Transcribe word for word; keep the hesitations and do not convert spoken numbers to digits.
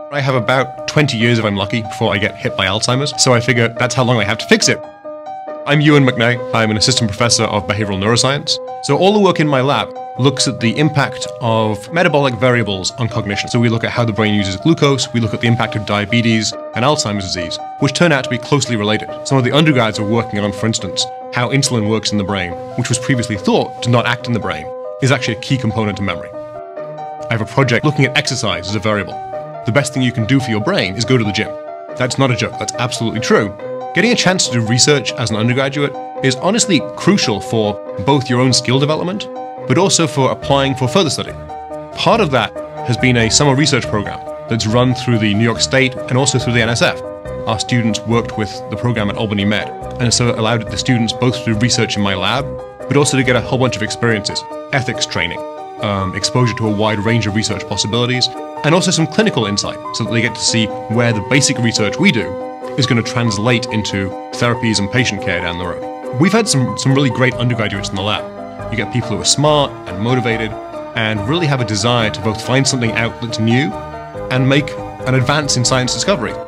I have about twenty years if I'm lucky before I get hit by Alzheimer's, so I figure that's how long I have to fix it. I'm Ewan McNay. I'm an assistant professor of behavioral neuroscience. So all the work in my lab looks at the impact of metabolic variables on cognition. So we look at how the brain uses glucose, we look at the impact of diabetes and Alzheimer's disease, which turn out to be closely related. Some of the undergrads are working on, for instance, how insulin works in the brain, which was previously thought to not act in the brain, is actually a key component to memory. I have a project looking at exercise as a variable. The best thing you can do for your brain is go to the gym. That's not a joke, that's absolutely true. Getting a chance to do research as an undergraduate is honestly crucial for both your own skill development, but also for applying for further study. Part of that has been a summer research program that's run through the New York State and also through the N S F. Our students worked with the program at Albany Med, and so it allowed the students both to do research in my lab, but also to get a whole bunch of experiences, ethics training, um, exposure to a wide range of research possibilities, and also some clinical insight so that they get to see where the basic research we do is going to translate into therapies and patient care down the road. We've had some, some really great undergraduates in the lab. You get people who are smart and motivated and really have a desire to both find something out that's new and make an advance in science discovery.